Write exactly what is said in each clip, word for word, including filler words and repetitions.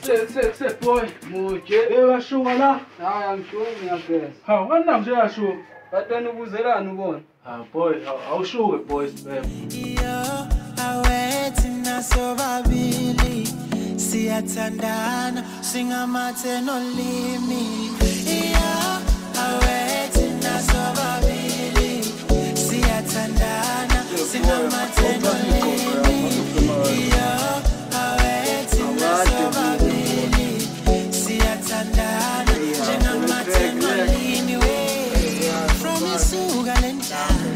Se se se boy. Muke. Eyashuka la. Hayi angisho ngiyageza. Hawu kanina nje yashuka. Kanti wena ubuzelani ubona? Ah boy, awushuke boys babe. Yo, awethu nasobabili siyathandana singamathe nolimi. Yo, awethu nasobabili siyathandana singamathe nolimi. Yo, awethu nasobabili siyathandana singamathe nolimi we. From isuka lenjalo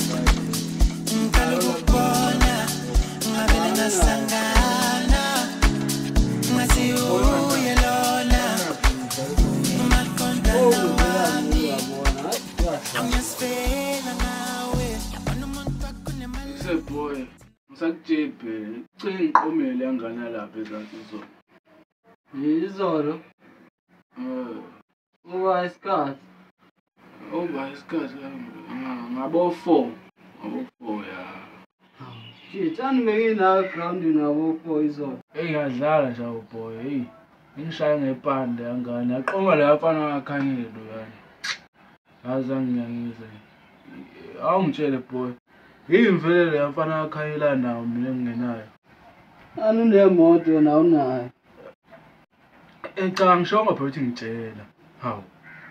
Kalubona, ngabelana sangana, ngasi uye lona, makonda wami, angisfela nawe, anomuntu akunemali. Se boy, ngisakujebe, cela iqomele yangana lapha ezansi izolo. Izolo. Eh, Uba isikhathi. oba isikhathi ngabo four. Ngabo four ya. Shit, anibekina ground ngabo four izolo. Hey ngadlala nje boy, hey. Ngishaya ngepande yangane, yaqoma la afana akakhanyile lo yani. Azange ngiyangize. Awungitshele boy. Yimvele le afana akakhanyela nawo mina ngingenayo. Anu nemoto na unayo. Ecanga ngisho ngaphethe ngitshela. Hawu.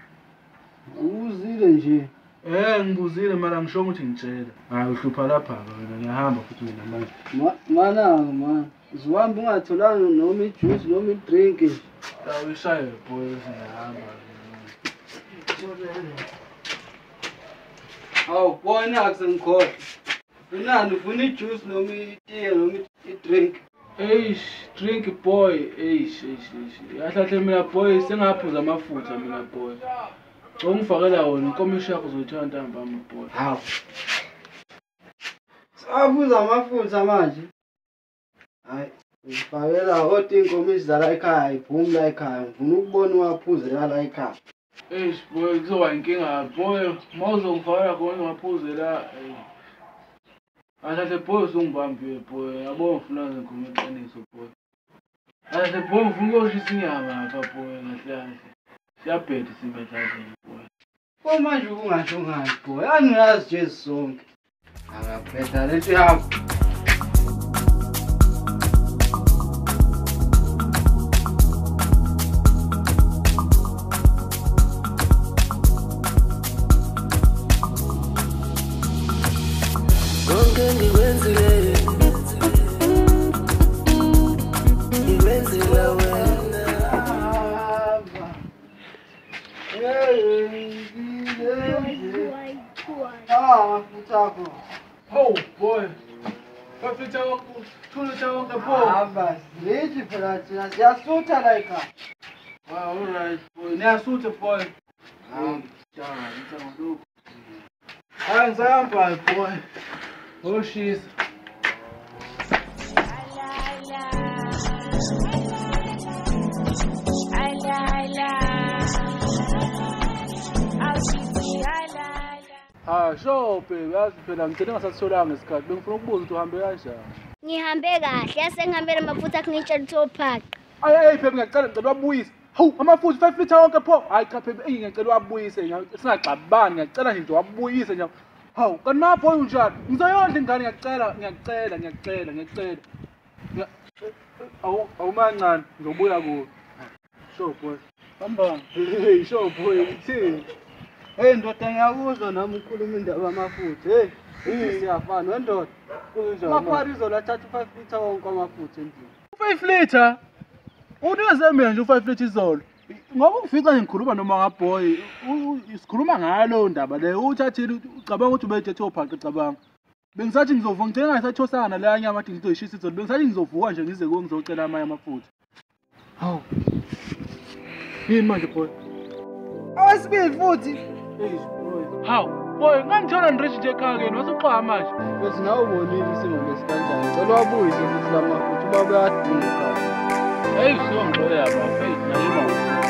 Uzile nje. Eh ngibuzile mara ngisho ukuthi ngitshela. Hayi uhlupha lapha wena ngiyahamba futhi mina manje. Mana man. Ziwamba ungatholanga noma ijuice noma idrink. Awushaye boy ngiyahamba. Awu bona akusengikhohle. Unani ufuna ijuice noma itiye noma idrink. Eish, drink boy, eish, eish, eish. Yahlahle mina boy sengaphuza amafutha mina boy. Ungifakela wona inkomishi yakho uzoyithola ntambama boy. Hawu. Sabuza amafutha manje. Hayi, ngifakela oti inkomishi zala ekhaya, iphumi la ekhaya. Ngifuna ukubona uwaphuzela la ekhaya. Eish boy, kuzoba inkinga boy. Mawuzongifakela khona ungaphuzela. Ahlahle boy uzongibambile boy. Yabo ngifuna ngikhuluma iqiniso boy. Ahlahle boy ngifuna ukuyoshisa inyama lapha boy ngahlahle. Siyabheda simehla boy. Ko manje ungasho ngani boy? Angiyazi nje sonke. Akaphetha lento yakho. Konke ngikwenzile, ngikwenzela wena. Ah, mafutha. Oh boy. Bafitha wonke, thula wonke boy. Hamba, lithi phela thina siyasutha la ekhaya. Wow, all right boy. Niyasutha boy. Hayi, cha, ngicabanga. Hayi ngisahamba boy. Oshisa. Ah, sure baby, yazi phela ngicela ngasatholanga isikhathi. Bengifuna ukubuza ukuthi uhambe kanjani. Ngihambe kahle, yase ngihambele amafutha akunitshela ukuthi ophaqa. Ay ay baby ngiyacela ngicela wabuyise. Hawu, amafutha five liter wonke pho. Hayi cha baby, eh ngiyacela wabuyise. Singaxabani, ngiyacela nje wabuyise nje. Hawu, kanti mapho unjani? Ngizoyondla ingane ngiyacela, ngiyacela, ngiyacela, ngiyacela. Awu, awumancane, ngizobuya kuwe. Sure boy. Hamba. Hey, sure boy. Thini? Hey ndoda ngiyakuzwa nami ukhuluma indaba amafutha. Hey, ithi siyafana wendoda. Kunjani? Mapharizo lathatha five liter wonke amafutha endlini. five liter. Unikeze mina nje u five liter izolo. Ngoba ungifica nje ngikhuluma noma ngaboy, sikhuluma ngalo ndaba le uthathile ucabanga ukuthi ubethethe ophaqa cabanga. Bengisathi ngizovuka ngicela ngasathosana la nyama athi ngizoyishisa izolo. Bengisathi ngizovuka nje ngize ku ngizocela amanye amafutha. Hawu. Yini manje boy? Awasibili futhi. Hey boy. Hawu, boy ngangithola nirich nje ekhaya keni wasuqha manje. Bese nawe ubonile isimo lesikanjani. Ngicela wabuyise futhi lamafutha uma uyadinga ekhaya. Hey, so ngixolela baba, hey, nayima.